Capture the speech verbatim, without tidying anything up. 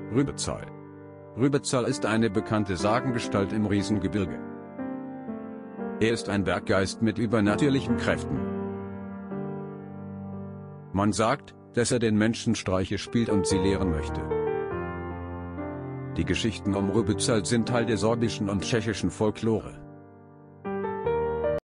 Rübezahl. Rübezahl ist eine bekannte Sagengestalt im Riesengebirge. Er ist ein Berggeist mit übernatürlichen Kräften. Man sagt, dass er den Menschen Streiche spielt und sie lehren möchte. Die Geschichten um Rübezahl sind Teil der sorbischen und tschechischen Folklore.